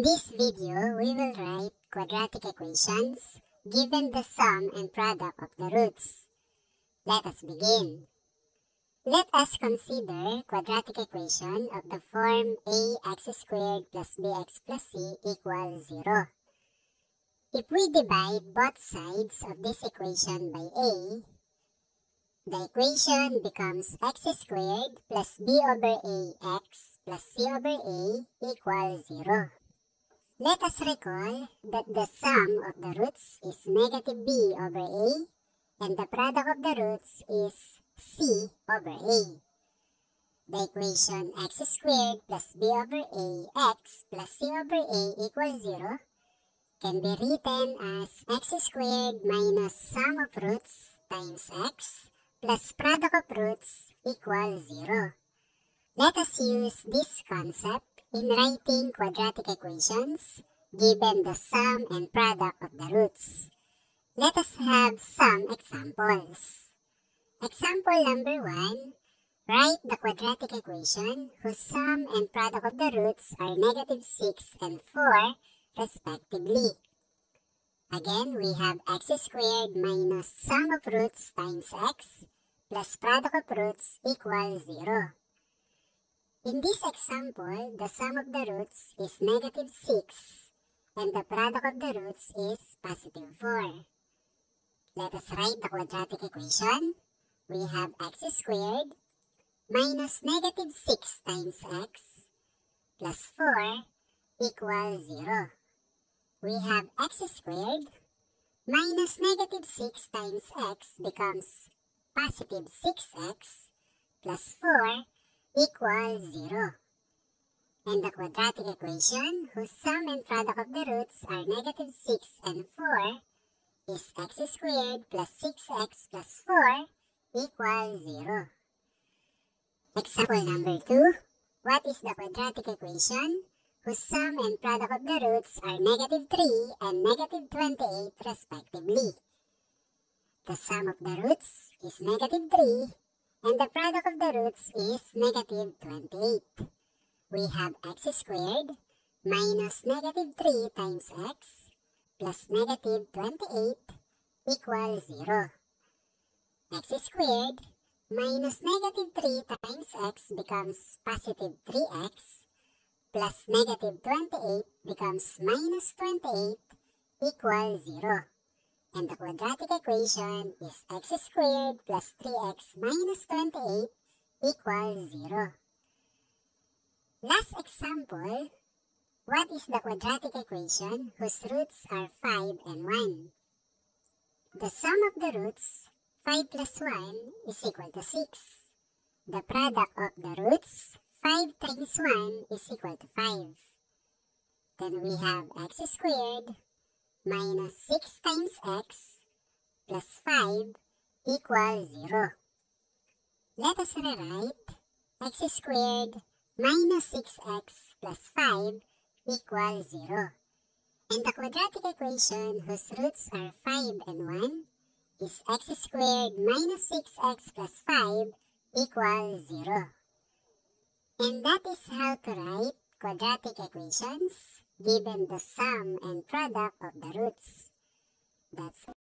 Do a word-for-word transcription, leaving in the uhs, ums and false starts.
In this video, we will write quadratic equations given the sum and product of the roots. Let us begin. Let us consider quadratic equation of the form ax squared plus bx plus c equals zero. If we divide both sides of this equation by a, the equation becomes x squared plus b over ax plus c over a equals zero. Let us recall that the sum of the roots is negative b over a and the product of the roots is c over a. The equation x squared plus b over ax plus c over a equals zero can be written as x squared minus sum of roots times x plus product of roots equals zero. Let us use this concept in writing quadratic equations given the sum and product of the roots. Let us have some examples. Example number one, write the quadratic equation whose sum and product of the roots are negative six and four respectively. Again, we have x squared minus sum of roots times x plus product of roots equals zero. In this example, the sum of the roots is negative six and the product of the roots is positive four. Let us write the quadratic equation. We have x squared minus negative six times x plus four equals zero. We have x squared minus negative six times x becomes positive six x plus four equals zero. And the quadratic equation whose sum and product of the roots are negative six and four is x squared plus six x plus four equals zero. Example number two. What is the quadratic equation whose sum and product of the roots are negative three and negative twenty-eight respectively? The sum of the roots is negative three and the product of the roots is negative twenty-eight. We have x squared minus negative three times x plus negative twenty-eight equals zero. X squared minus negative three times x becomes positive three x plus negative twenty-eight becomes minus twenty-eight equals zero. And the quadratic equation is x squared plus three x minus twenty-eight equals zero. Last example, what is the quadratic equation whose roots are five and one? The sum of the roots, five plus one, is equal to six. The product of the roots, five times one, is equal to five. Then we have x squared minus six times x plus five equals zero. Let us rewrite x squared minus six x plus five equals zero. And the quadratic equation whose roots are five and one is x squared minus six x plus five equals zero. And that is how to write quadratic equations given the sum and product of the roots. That's